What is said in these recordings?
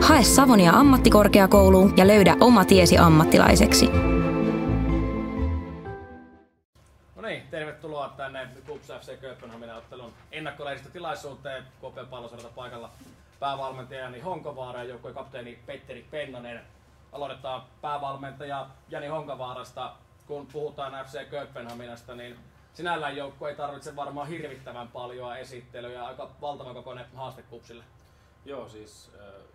Hae Savonia ammattikorkeakouluun ja löydä oma tiesi ammattilaiseksi. No niin, tervetuloa tänne KuPS FC Kööpenhaminan ottelun ennakkolehdistötilaisuuteen. KP:n Pallosarjalta paikalla päävalmentaja Jani Honkavaara ja joukkueen kapteeni Petteri Pennanen. Aloitetaan päävalmentaja Jani Honkavaarasta. Kun puhutaan FC Kööpenhaminasta, niin sinällään joukkue ei tarvitse varmaan hirvittävän paljon esittelyä. Aika valtavan kokoinen haaste KuPSille. Joo, siis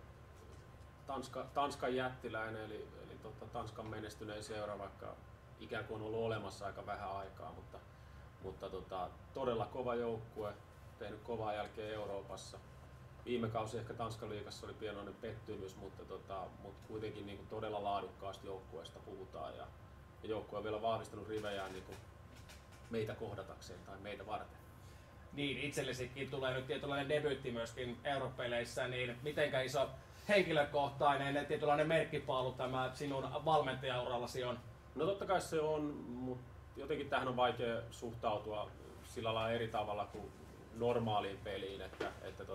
Tanskan jättiläinen, eli Tanskan menestynein seura, vaikka ikään kuin on ollut olemassa aika vähän aikaa, mutta todella kova joukkue, tehnyt kovaa jälkeen Euroopassa. Viime kausi ehkä Tanskan liigassa oli pienoinen pettymys, mutta kuitenkin niin kuin todella laadukkaasta joukkueesta puhutaan ja joukkue on vielä vahvistanut rivejään niin kuin meitä kohdatakseen tai meitä varten. Niin, itsellesikin tulee nyt tietynlainen debyytti myöskin Europeleissä, niin mitenkä iso henkilökohtainen tietynlainen merkkipaalu tämä sinun valmentajaurallasi on? No totta kai se on, mutta jotenkin tähän on vaikea suhtautua sillä lailla eri tavalla kuin normaaliin peliin, että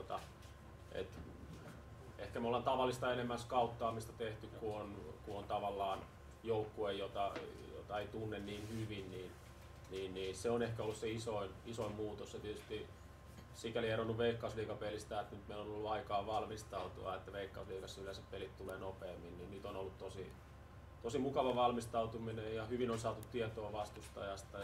ehkä me ollaan tavallista enemmän skauttaamista tehty, kun on tavallaan joukkue, jota ei tunne niin hyvin, niin se on ehkä ollut se isoin muutos. Ja tietysti sikäli eronnut Veikkausliigapelistä, että nyt meillä on ollut aikaa valmistautua, että Veikkausliigassa yleensä pelit tulee nopeammin, niin nyt on ollut tosi mukava valmistautuminen ja hyvin on saatu tietoa vastustajasta,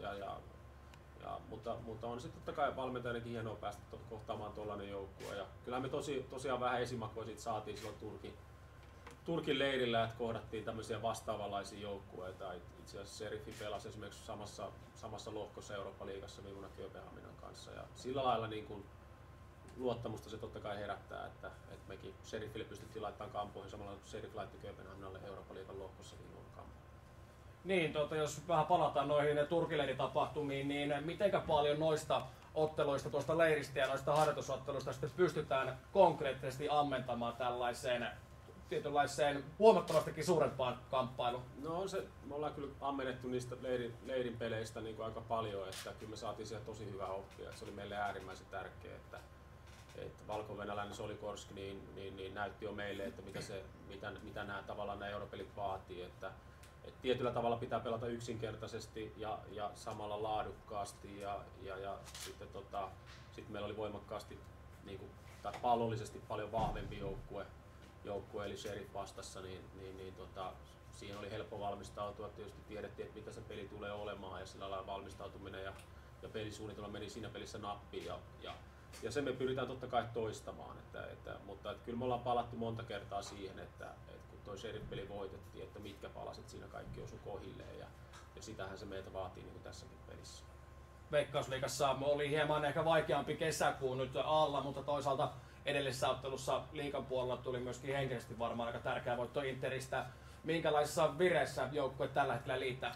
mutta on se totta kai valmentajanenkin hienoa päästä kohtaamaan tuollainen joukkue. Ja kyllähän me tosiaan vähän esimakua siitä saatiin silloin Turkin leirillä, että kohdattiin tämmöisiä vastaavanlaisia joukkueita. Itse asiassa Seriffi pelasi esimerkiksi samassa lohkossa Eurooppa-liigassa viime vuonna Kööpenhaminan kanssa. Ja sillä lailla niin kuin luottamusta se totta kai herättää, että mekin Seriffille pystyttiin laittamaan kampoihin samalla kun Seriff laitti Kööpenhaminalle Eurooppa-liigan lohkossa viime vuonna kampoihin. Niin, jos vähän palataan noihin Turkileiritapahtumiin, niin mitenkä paljon noista otteluista tuosta leiristä ja noista harjoitusotteluista sitten pystytään konkreettisesti ammentamaan tällaiseen tietynlaiseen huomattavastikin suurempaan kamppailuun? No me ollaan kyllä ammennettu niistä leirin peleistä niin kuin aika paljon, että kyllä me saatiin siellä tosi hyvää oppia. Se oli meille äärimmäisen tärkeää, että valko-venäläinen Solikorsk niin näytti jo meille, että mitä nämä europelit vaatii. Että tietyllä tavalla pitää pelata yksinkertaisesti ja samalla laadukkaasti ja sitten meillä oli voimakkaasti niin kuin, tai pallollisesti paljon vahvempi joukkue eli Sheriff vastassa, niin siihen oli helppo valmistautua. Tietysti tiedettiin, että mitä se peli tulee olemaan ja sillä lailla valmistautuminen ja pelisuunnitelma meni siinä pelissä nappiin ja sen me pyritään totta kai toistamaan. Mutta kyllä me ollaan palattu monta kertaa siihen, että kun toi Sheriff-peli voitettiin, että mitkä palaset siinä kaikki osu kohilleen ja sitähän se meiltä vaatii niin kuin tässäkin pelissä. Veikkausliigassa oli hieman ehkä vaikeampi kesäkuu nyt alla, mutta toisaalta edellisessä ottelussa liigan puolella tuli myöskin henkisesti varmaan aika tärkeä voitto Interistä. Minkälaisessa vireessä joukkue tällä hetkellä liittää?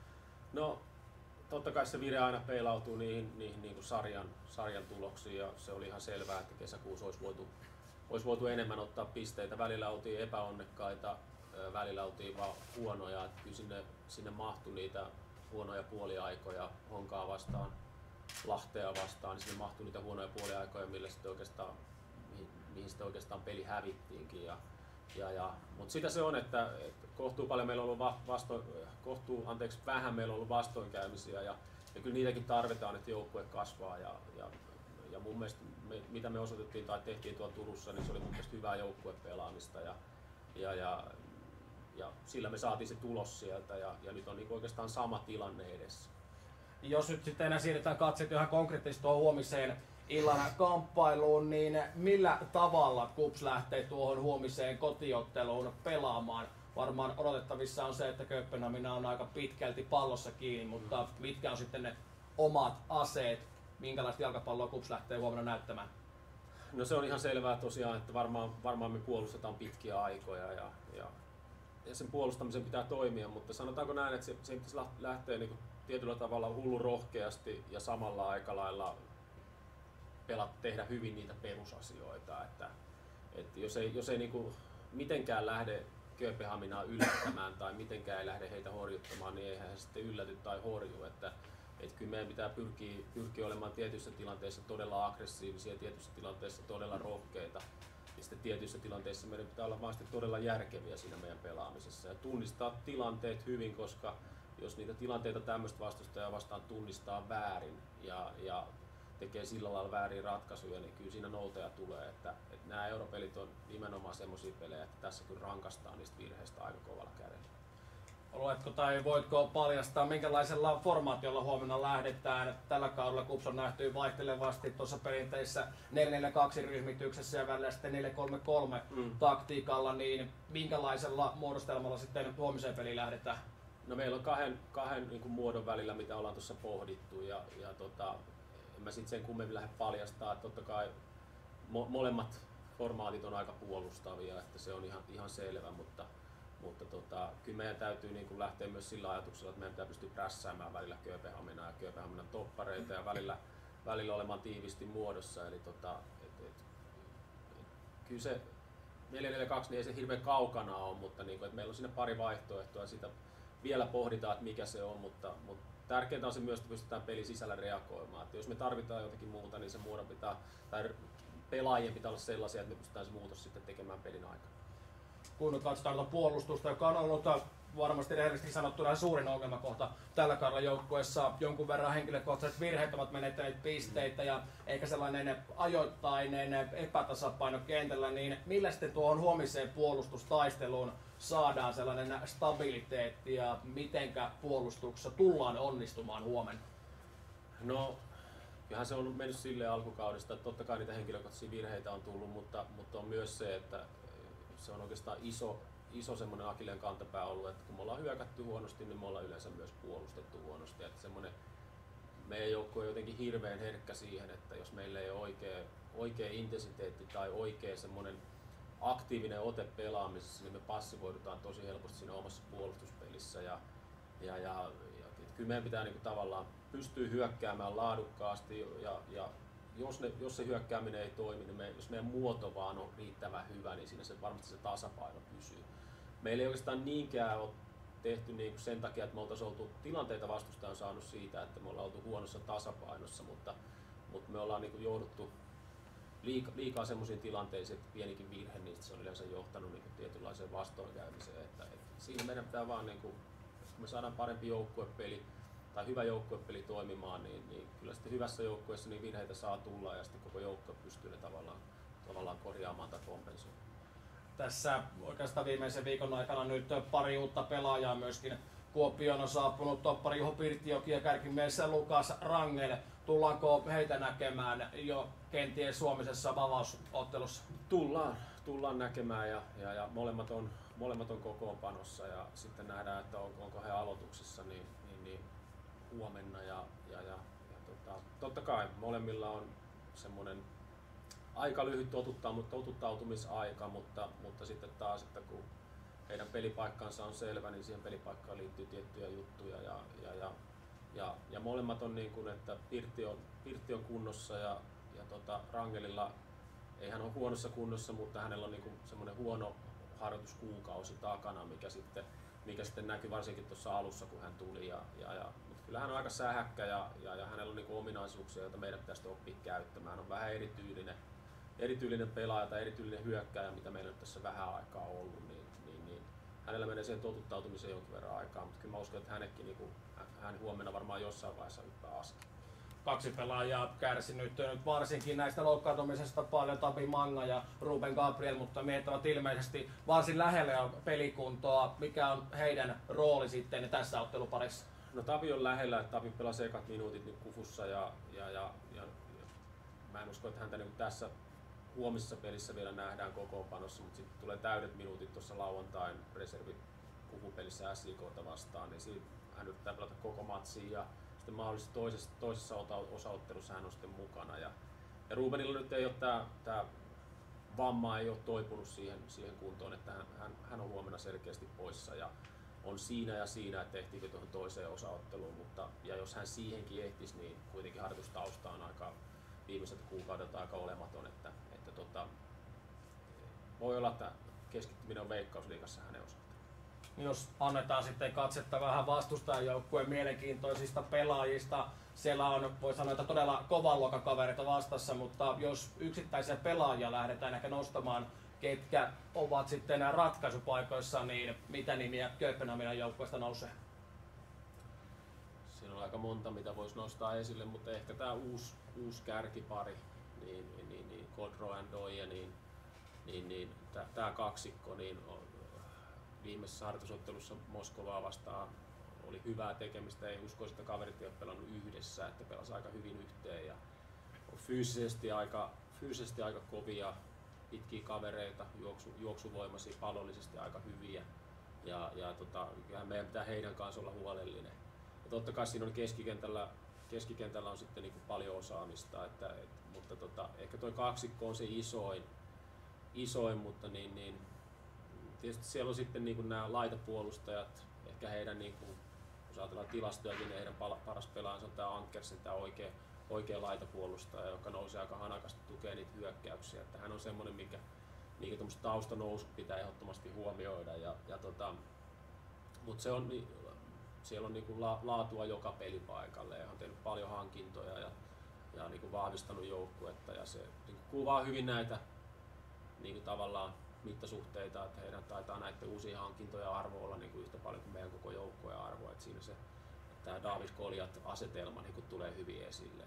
No totta kai se vire aina peilautuu niihin niin kuin sarjan tuloksiin ja se oli ihan selvää, että kesäkuussa olisi voitu enemmän ottaa pisteitä. Välillä oltiin epäonnekkaita, välillä oltiin vaan huonoja. Että kyllä sinne mahtui niitä huonoja puoliaikoja Honkaa vastaan, Lahtea vastaan, niin sinne mahtui niitä huonoja puoliaikoja, mihin sitten oikeastaan peli hävittiinkin. Mutta sitä se on, että kohtuu paljon meillä on ollut vähän meillä on ollut vastoinkäymisiä ja kyllä niitäkin tarvitaan, että joukkue kasvaa ja mun mielestä mitä me osoitettiin tai tehtiin tuolla Turussa, niin se oli mun mielestä hyvää joukkuepelaamista ja sillä me saatiin se tulos sieltä ja nyt on niin oikeastaan sama tilanne edessä. Jos nyt sitten enää siirretään katseet ihan konkreettisesti tuohon huomiseen illan kamppailuun, niin millä tavalla KuPS lähtee tuohon huomiseen kotiotteluun pelaamaan? Varmaan odotettavissa on se, että Kööpenhamina on aika pitkälti pallossa kiinni, mutta mitkä on sitten ne omat aseet? Minkälaista jalkapalloa KuPS lähtee huomenna näyttämään? No se on ihan selvää tosiaan, että varmaan me puolustetaan pitkiä aikoja ja sen puolustamisen pitää toimia, mutta sanotaanko näin, että se pitäisi lähteä niin kuin tietyllä tavalla hullu rohkeasti ja samalla aika lailla tehdä hyvin niitä perusasioita, että jos ei niin kuin mitenkään lähde Kööpenhaminaa yllättämään tai mitenkään ei lähde heitä horjuttamaan, niin eihän he sitten ylläty tai horju. Että kyllä meidän pitää pyrkiä olemaan tietyissä tilanteissa todella aggressiivisia, tietyissä tilanteissa todella rohkeita. Ja sitten tietyissä tilanteissa meidän pitää olla vaan todella järkeviä siinä meidän pelaamisessa ja tunnistaa tilanteet hyvin, koska jos niitä tilanteita tämmöistä vastustajaa vastaan tunnistaa väärin ja tekee sillä lailla väärin ratkaisuja, niin kyllä siinä noutaja tulee. Että nämä europelit on nimenomaan semmoisia pelejä, että tässä kyllä rankastaa niistä virheistä aika kovalla kädellä. Oletko tai voitko paljastaa, minkälaisella formaatiolla huomenna lähdetään? Tällä kaudella KuPS on nähty vaihtelevasti tuossa perinteisessä 4-4-2 ryhmityksessä ja välillä sitten 4-3-3 taktiikalla, niin minkälaisella muodostelmalla sitten huomiseen peliin lähdetään? No meillä on kahden niin kuin muodon välillä, mitä ollaan tuossa pohdittu ja en mä sitten sen kummemmin lähde paljastaa, että totta kai molemmat formaatit on aika puolustavia, että se on ihan selvä, mutta kyllä meidän täytyy niin kuin lähteä myös sillä ajatuksella, että meidän pitää pystyä prässäämään välillä Kööpenhaminaa ja Kööpenhaminan toppareita ja välillä olemaan tiivisti muodossa. Eli kyllä se 4-4-2 niin ei se hirveän kaukana ole, mutta niin kuin, että meillä on siinä pari vaihtoehtoa ja sitä vielä pohditaan, että mikä se on, mutta tärkeintä on se myös, että pystytään pelin sisällä reagoimaan. Että jos me tarvitaan jotakin muuta, niin se muodon pitää, tai pelaajien pitää olla sellaisia, että me pystytään se muutos sitten tekemään pelin aikana. Kun katsotaan puolustusta, joka on ollut varmasti rehellisesti sanottuna suurin ongelmakohta tällä kaudella joukkueessa. Jonkun verran henkilökohtaiset virheet ovat menettäneet pisteitä ja ehkä sellainen ajoittainen epätasapaino kentällä, niin millä sitten tuohon huomiseen puolustustaisteluun saadaan sellainen stabiliteetti ja mitenkä puolustuksessa tullaan onnistumaan huomenna? No, kyllähän se on mennyt silleen alkukaudesta, että totta kai niitä henkilökohtaisia virheitä on tullut, mutta on myös se, että se on oikeastaan iso semmoinen akilleen kantapää ollut, että kun me ollaan hyökätty huonosti, niin me ollaan yleensä myös puolustettu huonosti. Että semmoinen meidän joukko on jotenkin hirveän herkkä siihen, että jos meillä ei ole oikea intensiteetti tai oikea semmoinen aktiivinen ote pelaamisessa, niin me passivoidutaan tosi helposti siinä omassa puolustuspelissä. Ja kyllä meidän pitää niinku tavallaan pystyä hyökkäämään laadukkaasti ja jos se hyökkääminen ei toimi, niin jos meidän muoto vaan on riittävän hyvä, niin siinä se varmasti se tasapaino pysyy. Meillä ei oikeastaan niinkään ole tehty niin sen takia, että me oltaisiin oltu tilanteita vastustajan on saanut siitä, että me ollaan oltu huonossa tasapainossa, mutta me ollaan niin jouduttu liikaa semmoisiin tilanteisiin, että pienikin virhe niistä se on yleensä johtanut niin tietynlaiseen vastoinkäymiseen. Että siinä meidän pitää vaan, niin kun me saadaan parempi joukkuepeli tai hyvä joukkuepeli toimimaan, niin kyllä sitten hyvässä joukkueessa niin virheitä saa tulla ja sitten koko joukkue pystyy ne tavallaan korjaamaan tai kompensoimaan. Tässä oikeastaan viimeisen viikon aikana nyt pari uutta pelaajaa myöskin. Kuopioon on saapunut toppari Juho Pirttijoki ja kärkimies Lukas Rangel. Tullaanko heitä näkemään jo kenties suomisessa avausottelussa? Tullaan näkemään ja molemmat on kokoonpanossa ja sitten nähdään, että onko he aloituksessa niin huomenna totta kai molemmilla on semmoinen aika lyhyt totuttautumisaika, mutta sitten taas, että kun heidän pelipaikkansa on selvä, niin siihen pelipaikkaan liittyy tiettyjä juttuja ja molemmat on niin kuin, että Pirtti on kunnossa ja Rangelilla ei hän ole huonossa kunnossa, mutta hänellä on niin kuin semmoinen huono harjoituskuukausi takana, mikä sitten näkyi varsinkin tuossa alussa, kun hän tuli. Mutta kyllä hän on aika sähäkkä ja hänellä on niinku ominaisuuksia, joita meidän pitäisi oppia käyttämään. Hän on vähän erityylinen pelaaja tai erityylinen hyökkääjä, mitä meillä nyt tässä vähän aikaa on ollut. Niin hänellä menee siihen totuttautumiseen jonkin verran aikaa, mutta kyllä mä uskon, että hän huomenna varmaan jossain vaiheessa hyppää askel. Kaksi pelaajaa kärsi nyt varsinkin näistä loukkaantumisesta paljon, Tabi Manga ja Ruben Gabriel, mutta miehet ovat ilmeisesti varsin lähellä jo pelikuntoa. Mikä on heidän rooli sitten tässä otteluparissa? No Tabi on lähellä, Tabi pelasi ekat minuutit nyt KuFussa ja mä en usko, että häntä niin tässä huomisessa pelissä vielä nähdään kokoonpanossa, mutta sitten tulee täydet minuutit tuossa lauantain reservi KuFu-pelissä SJK:ta vastaan, niin siitä hän yrittää pelata koko matsiin ja sitten mahdollisesti toisessa osaottelussa hän on sitten mukana. Ja Rubenilla nyt ei ole tämä vamma ei ole toipunut siihen kuntoon, että hän on huomenna selkeästi poissa ja on siinä, että ehtiikö tuohon toiseen osaotteluun, ja jos hän siihenkin ehtisi, niin kuitenkin harjoitustausta on aika viimeiset kuukaudet aika olematon, että voi olla, että keskittyminen on Veikkausliigassa hänen osaltaan. Jos annetaan sitten katsetta vähän vastustajajoukkueen mielenkiintoisista pelaajista, siellä on, voi sanoa, että todella kovan luokan kavereita vastassa, mutta jos yksittäisiä pelaajia lähdetään ehkä nostamaan, ketkä ovat sitten ratkaisupaikoissa, niin mitä nimiä Kööpenhaminan joukkueesta nousee? Siinä on aika monta, mitä voisi nostaa esille, mutta ehkä tämä uusi kärkipari, niin Godro and Doye, niin tämä kaksikko, niin viimeisessä harjoitusottelussa Moskovaa vastaan oli hyvää tekemistä. Ei uskoisi, että kaverit ei ole pelannut yhdessä, että pelasi aika hyvin yhteen ja on fyysisesti aika kovia, pitkiä kavereita, juoksuvoimaisia, palollisesti aika hyviä. Kyllähän meidän pitää heidän kanssa olla huolellinen. Ja totta kai siinä on keskikentällä on sitten niin kuin paljon osaamista, mutta ehkä tuo kaksikko on se isoin, mutta tietysti siellä on sitten niin kuin nämä laitapuolustajat, ehkä heidän, niin kuin, jos ajatellaan tilastojakin, niin heidän paras pelaajansa on tämä Ankersen, tämä oikea laitapuolustaja, joka nousee aika hanakasti tukee niitä hyökkäyksiä. Että hän on semmoinen, minkä tuommoiset taustanousut pitää ehdottomasti huomioida. Mutta siellä on niin kuin laatua joka pelipaikalle ja on tehnyt paljon hankintoja ja niin kuin vahvistanut joukkuetta. Ja se niin kuin kuvaa hyvin näitä niin kuin tavallaan mittasuhteita, että heidän taitaa näiden uusia hankintoja arvo olla niin kuin yhtä paljon kuin meidän koko joukkojen arvo. Että siinä tämä Davis Goliat-asetelma niin kuin tulee hyvin esille.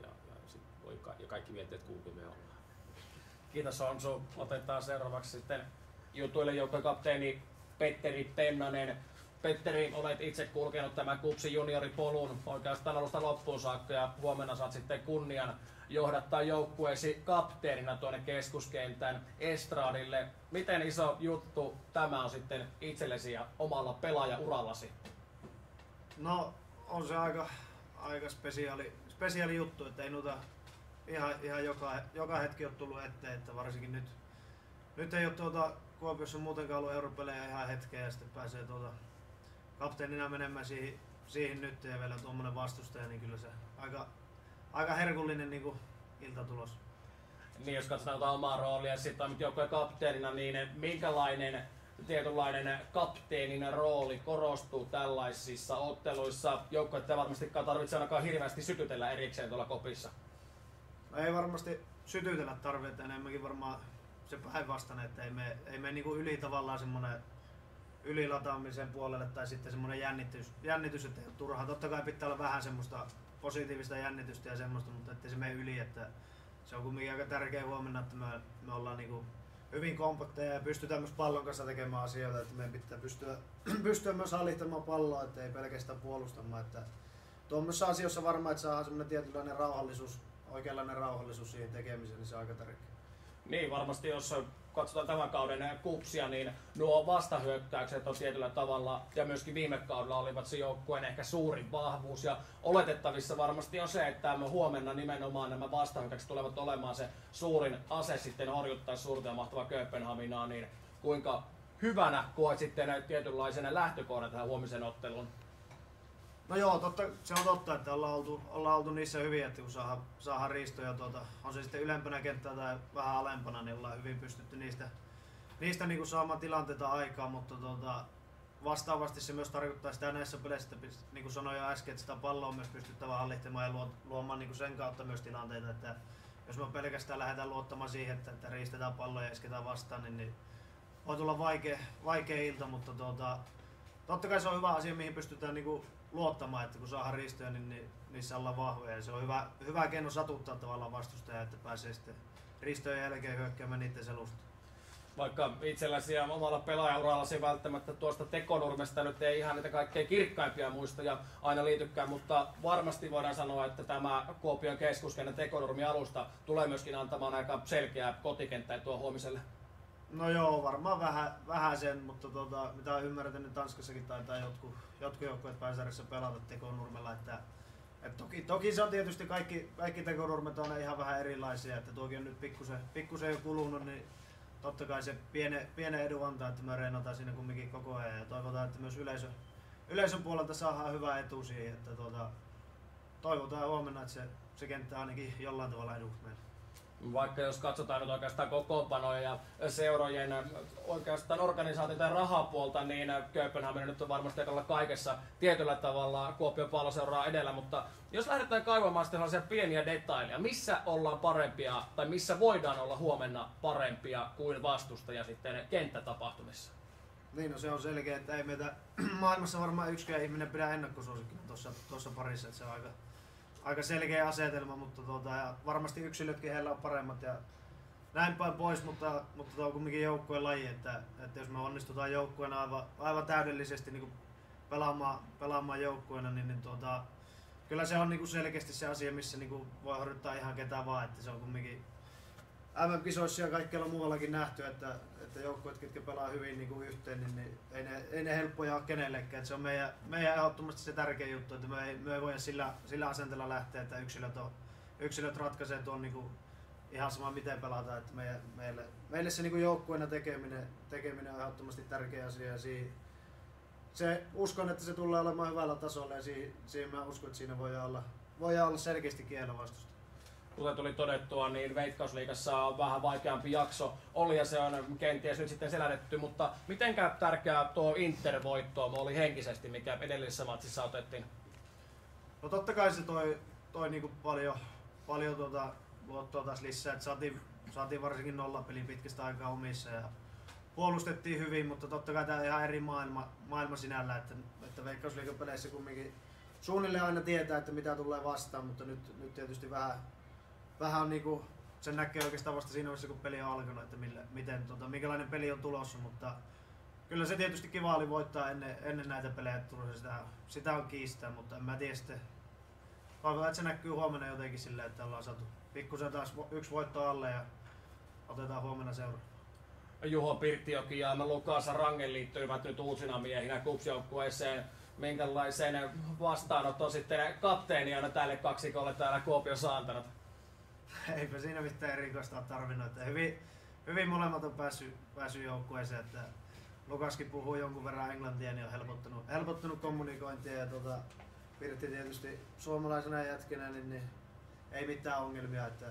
Ja kaikki miettii, että kumpi me ollaan. Kiitos Onsu. Otetaan seuraavaksi sitten jutuille joukkojen kapteeni Petteri Pennanen. Petteri, olet itse kulkenut tämän KuPSin junioripolun oikeastaan alusta loppuun saakka ja huomenna saat sitten kunnian johdattaa joukkueesi kapteenina tuonne keskuskentän estradille. Miten iso juttu tämä on sitten itsellesi ja omalla pelaajaurallasi? No on se aika spesiaali juttu, että ei noita ihan joka hetki ole tullut eteen, että varsinkin nyt ei ole Kuopiossa muutenkaan ollut europelejä ihan hetkeä ja sitten pääsee kapteenina menemään siihen nyt ja vielä tuommoinen vastustaja, niin kyllä se aika herkullinen niin kuin iltatulos. Niin, jos katsotaan omaa roolia ja sitten toimit joukkueen kapteenina, niin minkälainen tietynlainen kapteenin rooli korostuu tällaisissa otteluissa? Joukkueet ei varmastikaan tarvitse ainakaan hirveästi sytytellä erikseen tuolla kopissa. No ei varmasti sytytellä tarvitse, enemmänkin varmaan se päinvastainen, että ei me niinku yli tavallaan semmoinen ylilataamisen puolelle tai sitten semmoinen jännitys, että ei ole turhaa. Totta kai pitää olla vähän semmoista positiivista jännitystä ja semmoista, mutta ettei se mene yli, että se on kuitenkin aika tärkeä huomenna, että me ollaan niinku hyvin kompakteja ja pystytään myös pallon kanssa tekemään asioita, että meidän pitää pystyä myös hallittamaan palloa, että ei pelkästään puolustamaan. Että tuommoisissa asioissa varmaan, että saadaan semmoinen tietynlainen rauhallisuus, oikeanlainen rauhallisuus siihen tekemiseen, niin se on aika tärkeää. Niin, varmasti jos katsotaan tämän kauden KuPSia, niin nuo vastahyökkäykset on tietyllä tavalla, ja myöskin viime kaudella olivat se joukkueen ehkä suurin vahvuus, ja oletettavissa varmasti on se, että huomenna nimenomaan nämä vastahyökkäykset tulevat olemaan se suurin ase sitten horjuttaa suurta ja mahtavaa Kööpenhaminaa, niin kuinka hyvänä koet sitten tietynlaisena lähtökohdan tähän huomisen otteluun? No joo, se on totta, että ollaan oltu niissä hyviä, että kun saadaan riistoja, on se sitten ylempänä kenttää tai vähän alempana, niin ollaan hyvin pystytty niistä niin kuin saamaan tilanteita aikaa, mutta vastaavasti se myös tarkoittaa sitä näissä peleissä, että niin kuin sanoin jo äsken, että sitä palloa on myös pystyttävä hallittamaan ja luomaan niin kuin sen kautta myös tilanteita, että jos me pelkästään lähdetään luottamaan siihen, että riistetään palloa ja isketään vastaan, niin voi tulla vaikea ilta, mutta totta kai se on hyvä asia, mihin pystytään niin kuin luottamaan, että kun saadaan riistoja, niin niissä ollaan vahvoja. Ja se on hyvä keino satuttaa tavallaan vastustajaa, että pääsee sitten riistojen jälkeen hyökkäämään niiden selusta. Vaikka itselläsi ja omalla pelaajaurallasi välttämättä tuosta tekonurmesta nyt ei ihan niitä kaikkein kirkkaimpia muistoja aina liitykään, mutta varmasti voidaan sanoa, että tämä Kuopion keskuskentän tekonurmi alusta tulee myöskin antamaan aika selkeää kotikenttää tuo huomiselle. No joo, varmaan vähän sen, mutta mitä on ymmärretty, niin Tanskassakin taitaa jotkut joukkueet pääsarjassa pelata tekonurmella. Että toki se on tietysti kaikki tekonurmet on ihan vähän erilaisia, että tuokin on nyt pikkusen jo kulunut, niin totta kai se pienen edun antaa, että me reenataan siinä kumminkin koko ajan ja toivotaan, että myös yleisön puolelta saadaan hyvä etu siihen, että toivotaan huomenna, että se kenttä ainakin jollain tavalla eduksi meille. Vaikka jos katsotaan nyt oikeastaan kokoonpanoja ja seurojen oikeastaan organisaatioiden rahapuolta, niin Kööpenhamina nyt on varmasti olla kaikessa tietyllä tavalla Kuopion Palloseuraa edellä, mutta jos lähdetään kaivamaan sellaisia pieniä detaileja, missä ollaan parempia tai missä voidaan olla huomenna parempia kuin vastustaja sitten kenttätapahtumissa? Niin, no se on selkeä, että ei meitä maailmassa varmaan yksikään ihminen pidä ennakkosuosikkina tuossa parissa, että se on aika selkeä asetelma, mutta ja varmasti yksilötkin heillä on paremmat ja näin päin pois, mutta tämä on kumminkin joukkueen laji, että jos me onnistutaan joukkueena aivan täydellisesti niin pelaamaan joukkueena, niin kyllä se on niin selkeästi se asia, missä niin voi horjuttaa ihan ketä vaan, että se on kumminkin MM-kisoissa ja kaikkialla muuallakin nähty, että joukkueet, ketkä pelaa hyvin niin yhteen, niin ei ne helppoja ole kenellekään. Se on meidän ehdottomasti se tärkeä juttu, että me ei voida sillä asenteella lähteä, että yksilöt ratkaisee tuon niin ihan sama miten pelataan. Että meille se niin joukkueena tekeminen on ehdottomasti tärkeä asia. Ja uskon, että se tulee olemaan hyvällä tasolla ja siihen mä uskon, että siinä voi olla selkeästi kielä vastusta. Kuten tuli todettua, niin Veikkausliigassa on vähän vaikeampi jakso oli ja se on kenties nyt sitten selätetty, mutta mitenkä tärkeää tuo Inter-voitto oli henkisesti, mikä edellisessä matsissa otettiin? No totta kai se toi niinku paljon luottoa taas lisää, että saatiin varsinkin nollapelin pitkästä aikaa omissa ja puolustettiin hyvin, mutta totta kai tämä on ihan eri maailma sinällä, että Veikkausliigapeleissä kumminkin suunnilleen aina tietää, että mitä tulee vastaan, mutta nyt tietysti vähän on niinku, sen näkee oikeastaan vasta siinä vaiheessa, kun peli on alkanut, että minkälainen peli on tulossa, mutta kyllä se tietysti kiva oli voittaa ennen näitä pelejä Turussa, sitä on kiistää, mutta en mä tiedä sitten. Toivotaan, että se näkyy huomenna jotenkin silleen, että ollaan saatu pikkusen taas yksi voitto alle ja otetaan huomenna seuraava. Juho Pirttijoki ja Lukas Rangen liittyivät nyt uusina miehinä KuPS-joukkueeseen. Minkälaisen vastaanoton sitten kapteeniana tälle kaksikolle täällä Kuopiossa antanut? Eipä siinä mitään erikoista ole tarvinnut. Että hyvin molemmat on päässyt joukkueeseen. Että Lukaskin puhuu jonkun verran englantia, niin on helpottunut kommunikointia. Ja Pirtti tietysti suomalaisena jätkenä, niin ei mitään ongelmia. Että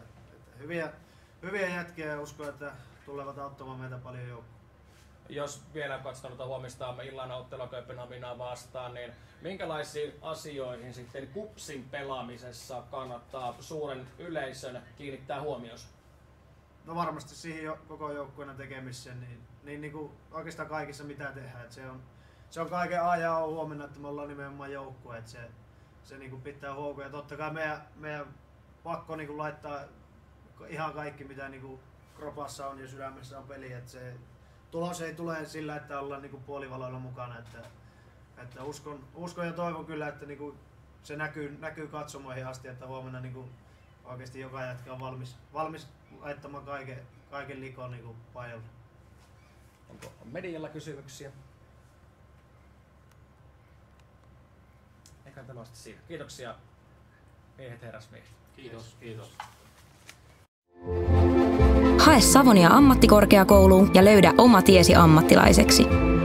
hyviä jätkiä ja uskon, että tulevat auttamaan meitä paljon joukkoa. Jos vielä katsotaan huomista illan ottelua Kööpenhaminaa vastaan, niin minkälaisiin asioihin sitten KuPSin pelaamisessa kannattaa suuren yleisön kiinnittää huomioon? No varmasti siihen koko joukkueena tekemiseen, niin kuin oikeastaan kaikissa mitä tehdään. Että se on kaiken A ja O huomenna, että me ollaan nimenomaan joukkue, että se niin kuin pitää huokua. Ja totta kai meidän pakko niin kuin laittaa ihan kaikki mitä niin kuin kropassa on ja sydämessä on peli, että se tulos ei tule sillä, että ollaan niinku puolivaloilla mukana, että uskon ja toivon kyllä, että niinku se näkyy katsomoihin asti, että huomenna niinku oikeasti joka jätkä on valmis laittamaan kaiken likoon niinku pajalle. Onko medialla kysymyksiä? Eikä tämä asti siinä. Kiitoksia miehet, herrasmiehet. Kiitos. Hae Savonia ammattikorkeakouluun ja löydä oma tiesi ammattilaiseksi.